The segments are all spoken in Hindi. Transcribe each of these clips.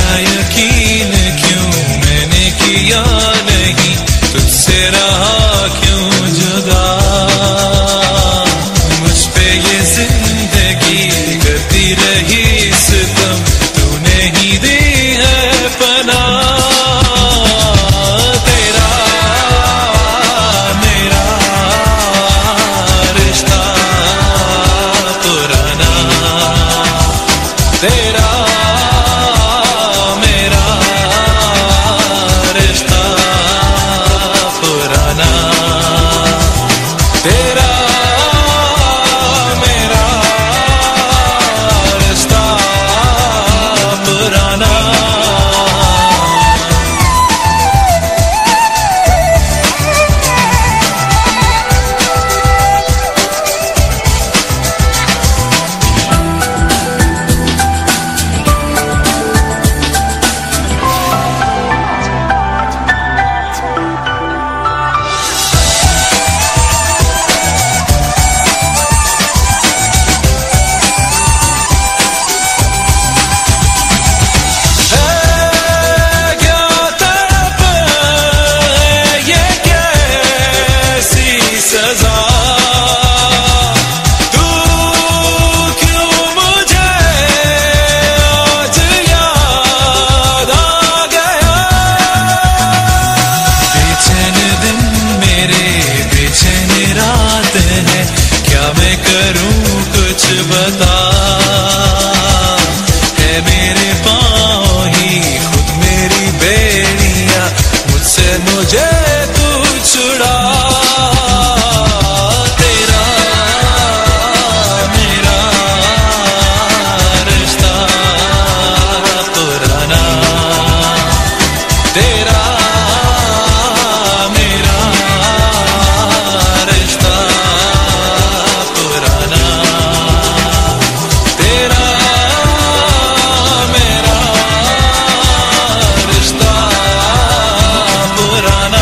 तेरा यकीन क्यों मैंने किया नहीं, तुझसे रहा क्यों जुदा। मुझ पे ये जिंदगी करती रही सितम, तूने ही दी है पनाह। तेरा मेरा रिश्ता पुराना, तेरा मेरा रिश्ता पुराना, तेरा मेरा रिश्ता पुराना। कुछ बता, है मेरे पाँव ही खुद मेरी बेड़ियां, मुझसे मुझे तू छुड़ा। तेरा मेरा रिश्ता पुराना, तेरा मेरा रिश्ता पुराना, तेरा मेरा रिश्ता पुराना।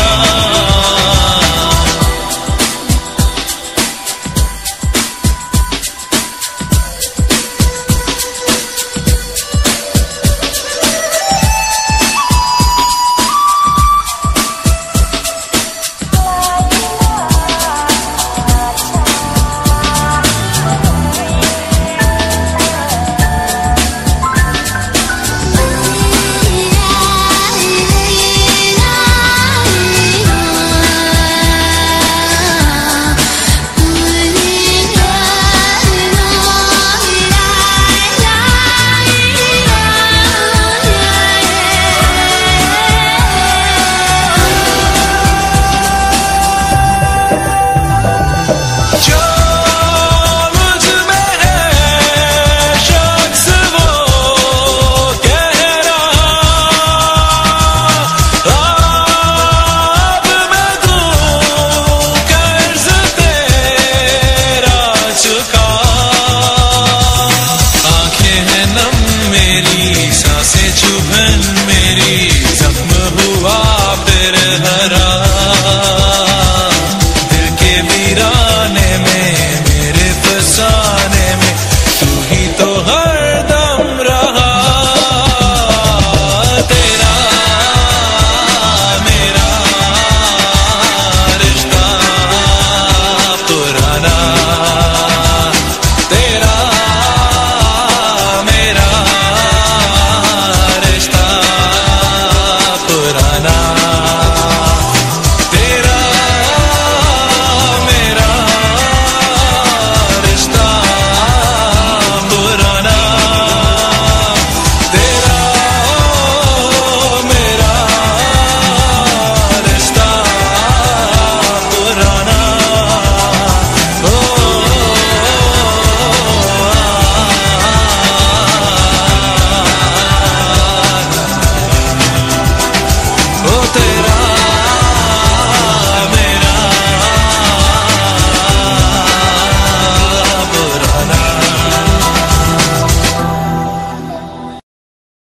सांसें चुभन